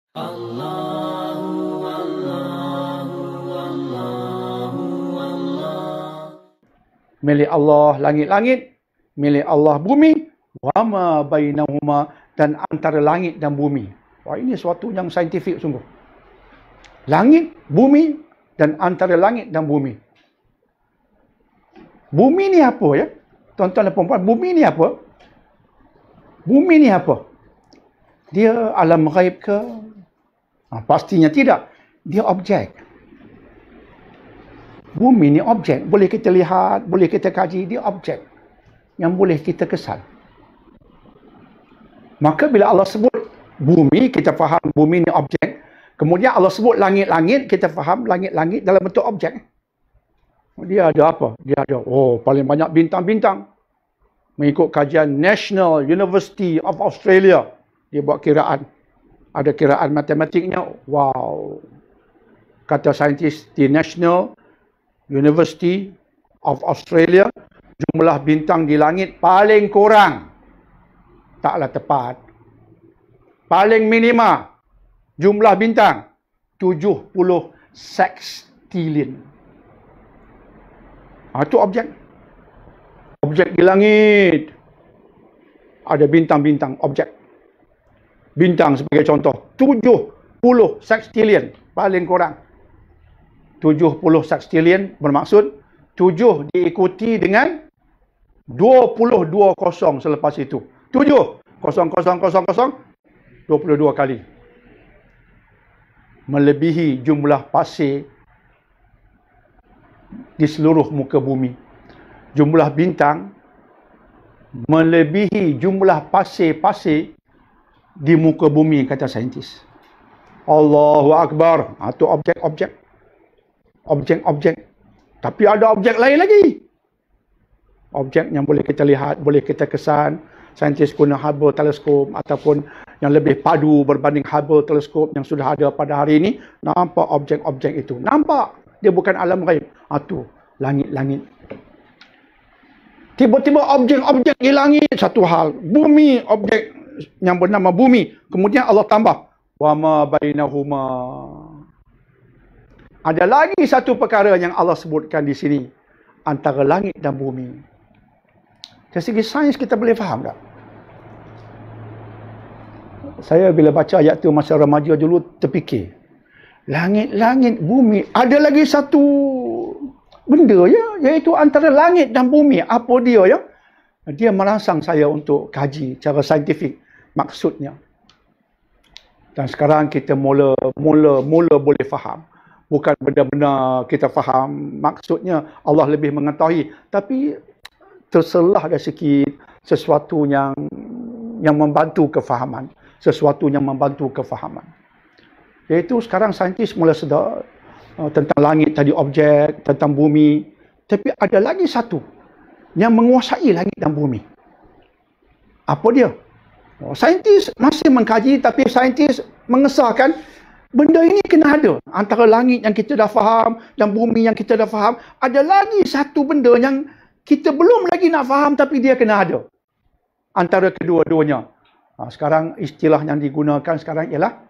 Allahu Allahu Allahu Allah. Milik Allah langit-langit, milik Allah bumi, wa ma bainahuma, dan antara langit dan bumi. Wah, ini suatu yang saintifik sungguh. Langit, bumi, dan antara langit dan bumi. Bumi ni apa ya? Tuan-tuan dan puan-puan, bumi ni apa? Bumi ni apa? Dia alam ghaib ke? Pastinya tidak. Dia objek. Bumi ni objek. Boleh kita lihat, boleh kita kaji. Dia objek yang boleh kita kesan. Maka bila Allah sebut bumi, kita faham bumi ni objek. Kemudian Allah sebut langit-langit, kita faham langit-langit dalam bentuk objek. Dia ada apa? Dia ada, paling banyak bintang-bintang. Mengikut kajian National University of Australia. Dia buat kiraan. Ada kiraan matematiknya. Wow. Kata saintis di National University of Australia, jumlah bintang di langit paling kurang. Taklah tepat. Paling minima jumlah bintang 70 sextillion. Itu objek. Objek di langit. Ada bintang-bintang objek. Bintang sebagai contoh, 70 sextillion paling kurang. 70 sextillion bermaksud 7 diikuti dengan 22 kosong selepas itu. 7 kosong 22 kali. Melebihi jumlah pasir di seluruh muka bumi. Jumlah bintang melebihi jumlah pasir-pasir di muka bumi, kata saintis. Allahu Akbar. Itu objek-objek. Objek-objek. Tapi ada objek lain lagi. Objek yang boleh kita lihat, boleh kita kesan. Saintis guna Hubble teleskop ataupun yang lebih padu berbanding Hubble teleskop yang sudah ada pada hari ini. Nampak objek-objek itu. Nampak. Dia bukan alam ghaib. Itu langit-langit. Tiba-tiba objek-objek di langit, satu hal. Bumi, objek yang bernama bumi. Kemudian Allah tambah, wa ma bainahuma. Ada lagi satu perkara yang Allah sebutkan di sini, antara langit dan bumi. Dari segi sains kita boleh faham tak? Saya bila baca ayat tu masa remaja dulu terfikir, langit-langit, bumi, ada lagi satu benda ya, iaitu antara langit dan bumi. Apa dia ya? Dia merangsang saya untuk kaji cara saintifik maksudnya. Dan sekarang kita mula boleh faham. Bukan benar-benar kita faham maksudnya, Allah lebih mengetahui, tapi terselah ada sikit sesuatu yang membantu kefahaman, sesuatu yang membantu kefahaman. Iaitu sekarang saintis mula sedar tentang langit tadi, objek, tentang bumi, tapi ada lagi satu yang menguasai langit dan bumi. Apa dia? Saintis masih mengkaji, tapi saintis mengesahkan benda ini kena ada. Antara langit yang kita dah faham dan bumi yang kita dah faham, ada lagi satu benda yang kita belum lagi nak faham, tapi dia kena ada. Antara kedua-duanya. Sekarang istilah yang digunakan sekarang ialah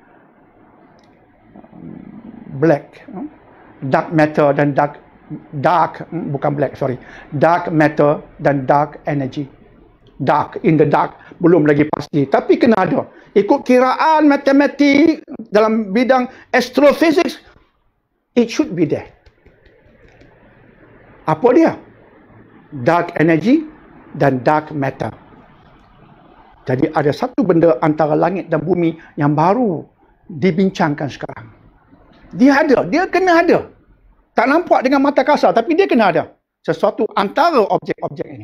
black, dark matter dan dark matter dan dark energy. Dark, in the dark, belum lagi pasti, tapi kena ada. Ikut kiraan matematik dalam bidang astrophysics, it should be there. Apa dia? Dark energy dan dark matter. Jadi ada satu benda antara langit dan bumi yang baru dibincangkan sekarang. Dia ada, dia kena ada. Tak nampak dengan mata kasar, tapi dia kena ada. Sesuatu antara objek-objek ini.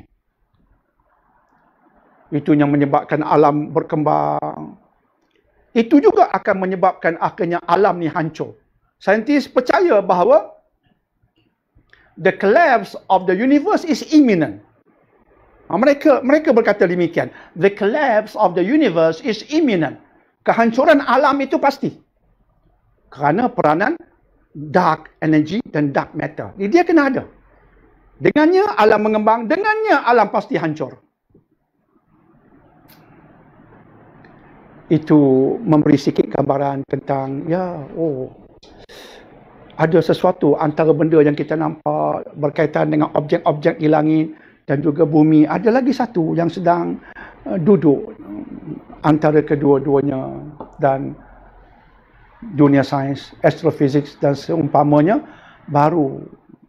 Itu yang menyebabkan alam berkembang. Itu juga akan menyebabkan akhirnya alam ni hancur. Saintis percaya bahawa the collapse of the universe is imminent. Mereka berkata demikian. The collapse of the universe is imminent. Kehancuran alam itu pasti. Kerana peranan dark energy dan dark matter. Dia kena ada. Dengannya alam mengembang, dengannya alam pasti hancur. itu memberi sikit gambaran tentang ada sesuatu antara benda yang kita nampak berkaitan dengan objek-objek di langit dan juga bumi. Ada lagi satu yang sedang duduk antara kedua-duanya, dan dunia sains, astrofisik dan seumpamanya baru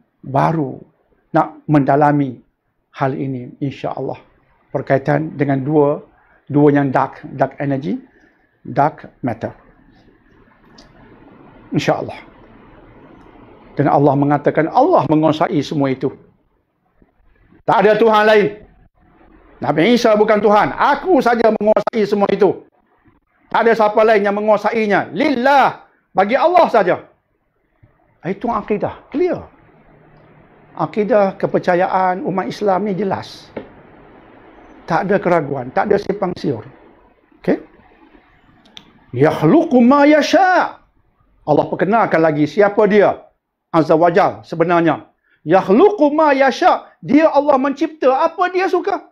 nak mendalami hal ini, insya-Allah, berkaitan dengan dua yang dark energy, dark matter, insya-Allah. Dan Allah mengatakan Allah menguasai semua itu. Tak ada Tuhan lain. Nabi Isa bukan Tuhan. Aku saja menguasai semua itu. Tak ada siapa lain yang menguasainya. Lillah. Bagi Allah saja. Itu akidah. Clear. Akidah kepercayaan umat Islam ni jelas. Tak ada keraguan. Tak ada simpang siur. Okay? Yakhluqu ma yasha'. Allah perkenalkan lagi siapa dia. Azza wa Jal sebenarnya. Yakhluqu ma yasha'. Dia Allah mencipta apa dia suka.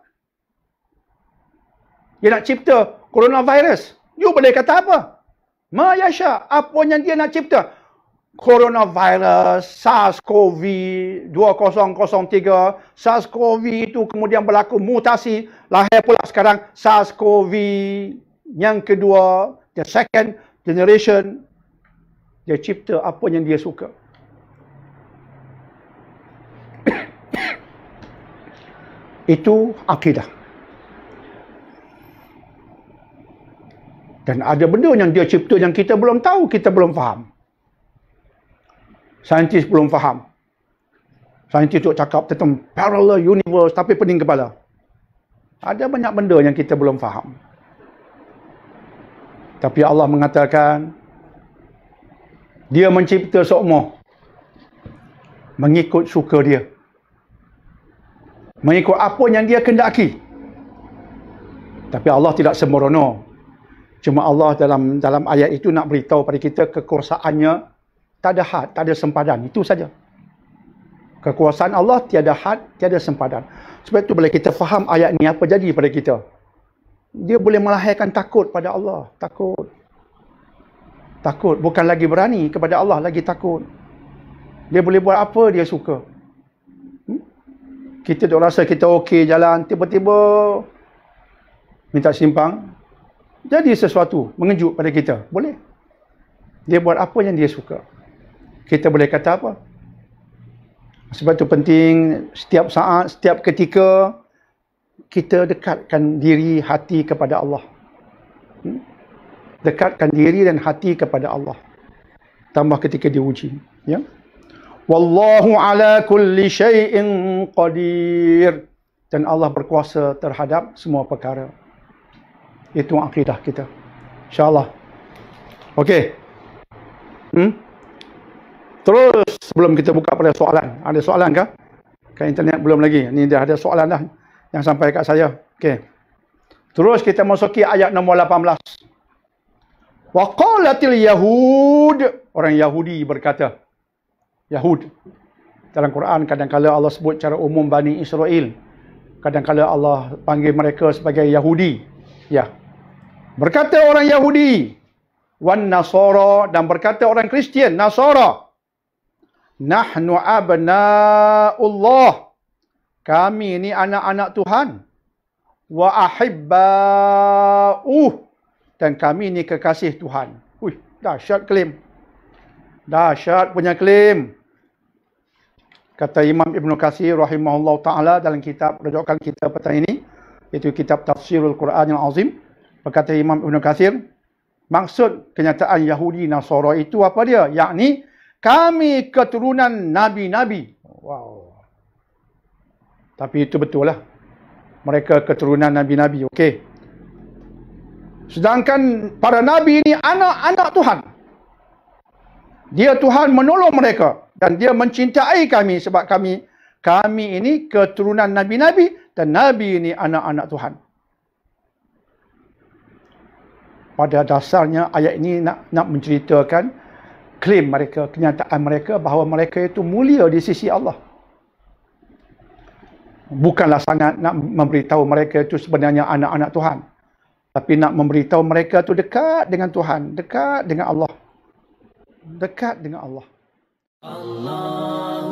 Dia nak cipta coronavirus. You boleh kata apa? Ma yasha'. Apa yang dia nak cipta? Coronavirus, SARS-CoV-2003. SARS-CoV itu kemudian berlaku mutasi. Lahir pula sekarang SARS-CoV yang kedua. The second generation. Dia cipta apa yang dia suka. Itu akidah. Dan ada benda yang dia cipta yang kita belum tahu, kita belum faham. Saintis belum faham. Saintis tu cakap tentang parallel universe tapi pening kepala. Ada banyak benda yang kita belum faham. Tapi Allah mengatakan dia mencipta semua mengikut suka dia. Mengikut apa yang dia kendaki. Tapi Allah tidak sembrono. Cuma Allah dalam ayat itu nak beritahu pada kita kekuasaannya tak ada had, tak ada sempadan. Itu saja. Kekuasaan Allah tiada had, tiada sempadan. Sebab itu bila kita faham ayat ni apa jadi pada kita. Dia boleh melahirkan takut pada Allah. Takut. Bukan lagi berani kepada Allah, lagi takut. Dia boleh buat apa dia suka. Kita duk rasa kita okey jalan, tiba-tiba minta simpang. Jadi sesuatu mengejut pada kita. Boleh. Dia buat apa yang dia suka. Kita boleh kata apa? Sebab itu penting setiap saat, setiap ketika kita dekatkan diri, hati kepada Allah. Dekatkan diri dan hati kepada Allah. Tambah ketika diuji. Ya. Wallahu ala kulli syai'in qadir. Dan Allah berkuasa terhadap semua perkara. Itu akidah kita. InsyaAllah. Okey. Terus sebelum kita buka pada soalan. Ada soalan kah? Kat internet belum lagi. Ni dah ada soalan dah yang sampai kat saya. Okey. Terus kita masuki ayat nombor 18. Wa qalatil yahud. Orang Yahudi berkata. Yahud. Dalam Quran kadang-kala Allah sebut cara umum Bani Israel. Kadang-kala Allah panggil mereka sebagai Yahudi. Ya. Berkata orang Yahudi. Wan Nasara. Dan berkata orang Kristian. Nasara. Nahnu abna'ullah. Kami ini anak-anak Tuhan. Wa ahibba'uh. Dan kami ini kekasih Tuhan. Dahsyat klaim. Dahsyat punya klaim. Kata Imam Ibn Katsir rahimahullah ta'ala dalam kitab rujukan kita petang ini, iaitu kitab Tafsirul Quran yang Azim. Berkata Imam Ibn Katsir, maksud kenyataan Yahudi Nasara itu apa dia? Yakni kami keturunan nabi-nabi. Wow. Tapi itu betul lah. Mereka keturunan nabi-nabi. Okey. Sedangkan para nabi ini anak-anak Tuhan. Dia Tuhan menolong mereka. Dan dia mencintai kami sebab kami ini keturunan nabi-nabi dan nabi ini anak-anak Tuhan. Pada dasarnya ayat ini nak menceritakan klaim mereka, kenyataan mereka bahawa mereka itu mulia di sisi Allah. Bukanlah sangat nak memberitahu mereka itu sebenarnya anak-anak Tuhan. Tapi nak memberitahu mereka tu dekat dengan Tuhan, dekat dengan Allah. Dekat dengan Allah. Allah